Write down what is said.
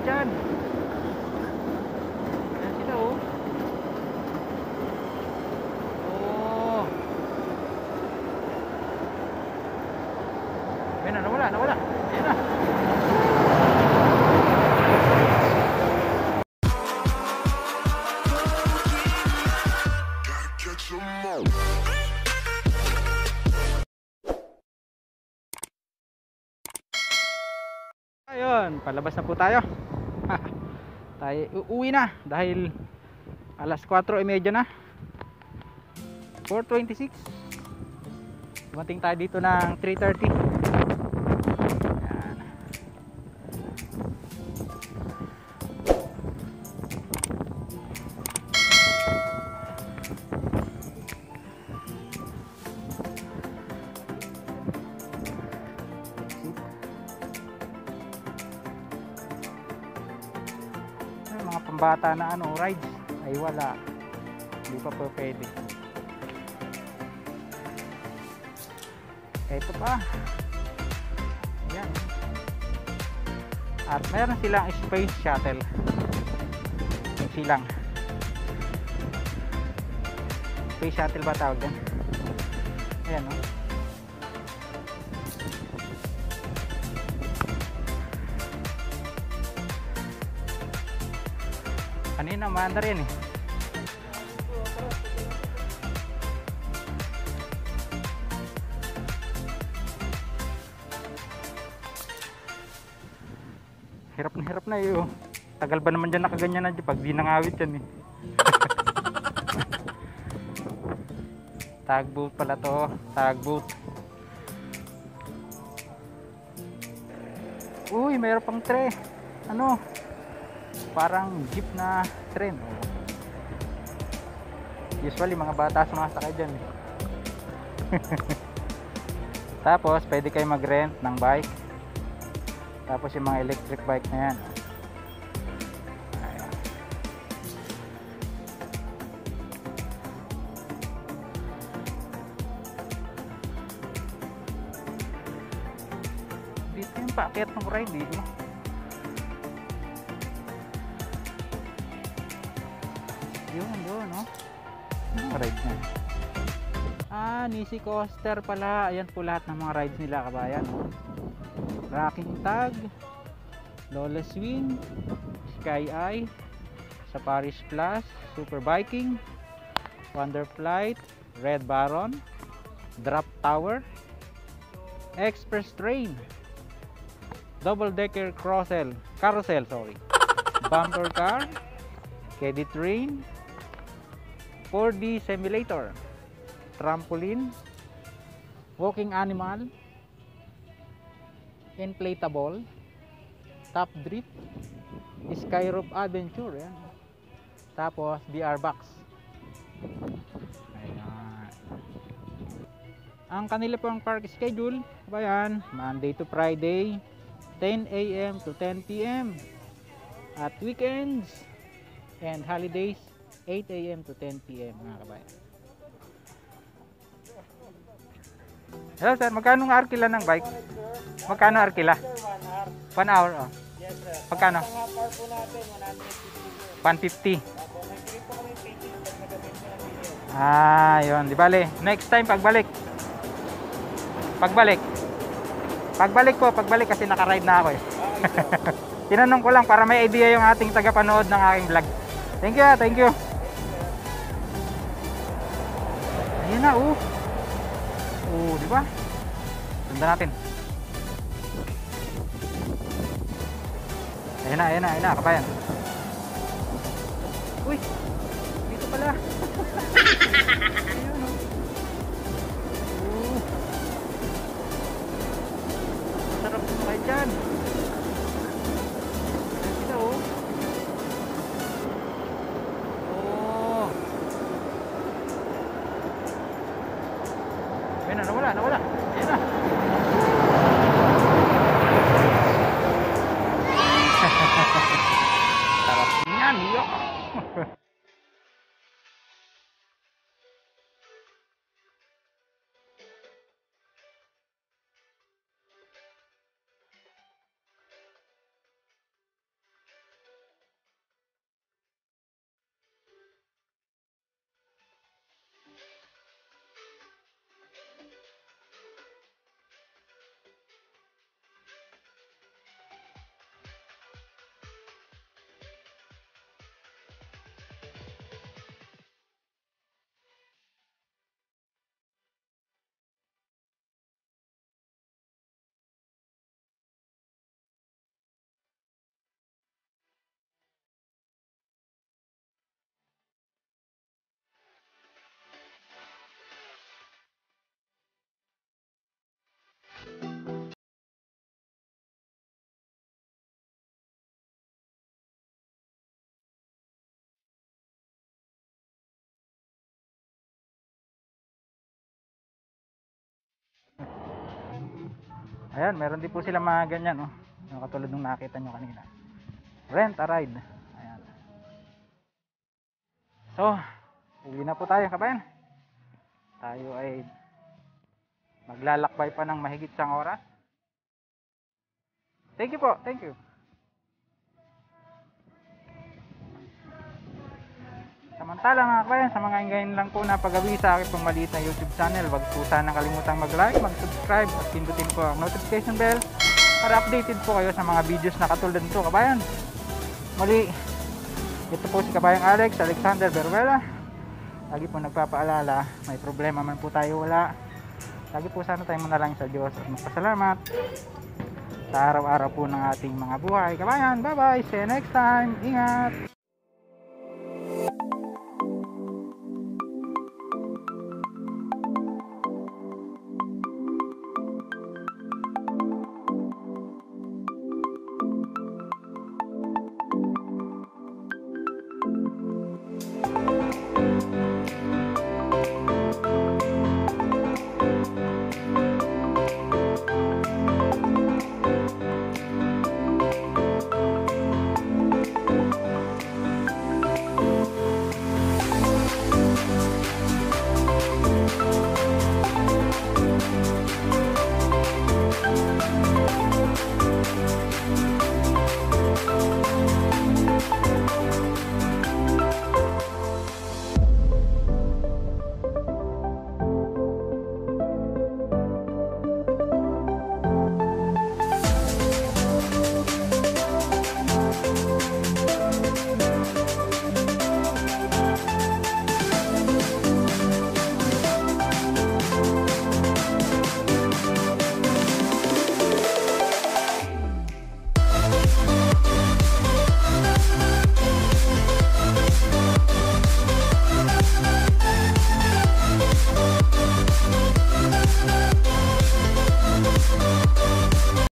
dyan. Ayan sila oh. Oh. Ayan na, nawala. Ayan na. Ayun, palabas na po tayo. Tayo uuwi na dahil alas 4:30 na. 4:26. Dumating tayo dito ng 3:30. Ayan. Mga pambata na rides ay wala, hindi pa po pwede. Ito pa, ayan, at meron silang space shuttle, silang space shuttle ba tawag din? Ayan o. Kanina maanda rin eh. Hirap na yun. Tagal ba naman dyan nakaganyan na dyan pag di nangawit yan eh. Tugboat pala to. Tugboat. Uy, mayroon pang tray. Parang jeep na tren. Usually mga bata sumasakay dyan eh. Tapos pwede kayo mag-rent ng bike. Tapos yung mga electric bike na yan. Ayan. Dito yung paakyat ng ride dito. Yun no? Ang ride na. Nisi coaster pala. Ayan po lahat ng mga rides nila, kabayan. Rocking Tag, Lola Swing, Sky Eye, Safari Splash, Super Biking, Wonder Flight, Red Baron, Drop Tower, Express Train, Double Decker Carousel, Bumper Car, Kiddie Train, 4D Simulator, Trampoline, Walking Animal, Inflatable, Top Drift, Skyrope Adventure, yan. Tapos VR Box. Ayan. Ang kanila pong park schedule, ayan, Monday to Friday 10 AM to 10 PM, at weekends and holidays 8 AM to 10 PM, mga kabayan. Hello sir, magkano ang arkila ng bike? Magkano arkila? 1 hour. Oh. Yes sir. Magkano? Ang half hour po natin, 150. 150. Opo, may free po kami pages pag nagamit nyo ng video. Yun. Di bale, next time pagbalik. Pagbalik kasi nakaride na ako eh. Tinanong ko lang para may idea yung ating tagapanood ng aking vlog. Thank you. Ayun na, di ba? Sundan natin. Ayun na, kabayan. Uy, dito pala. Ayun, sarap sumakay dyan. Ayun sila, Ayun na, nawala. Ayun na. Sarap niyan, yo. Ayan, meron din po sila mga ganyan, oh. Yung katulad nung nakita nyo kanina. Rent a ride. Ayan. So, uwi na po tayo, kabayan. Tayo ay maglalakbay pa ng mahigit isang oras. Thank you po, thank you. Samantala mga kabayan, sa mga ngayon lang po napagawi sa akin pong maliit na YouTube channel, wag po sanang kalimutang mag-like, mag-subscribe at pindutin po ang notification bell para updated po kayo sa mga videos na katulad nito, kabayan. Muli, ito po si kabayang Alexander Beruela. Lagi po nagpapaalala, may problema man po tayo wala. Lagi po sana tayo manalangin sa Diyos at magpasalamat sa araw-araw po ng ating mga buhay. Kabayan, bye bye, see you next time, ingat!